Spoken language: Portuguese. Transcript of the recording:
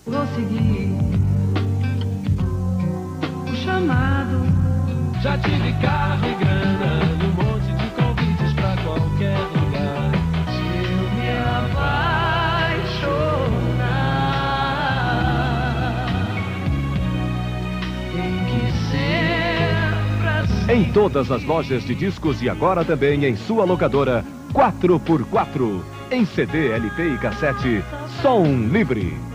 Vou seguir o chamado. Já tive carro e grana, um monte de convites pra qualquer lugar. Se eu me apaixonar, tem que ser pra sempre. Em todas as lojas de discos e agora também em sua locadora 4x4. Em CD, LP e cassete, som livre.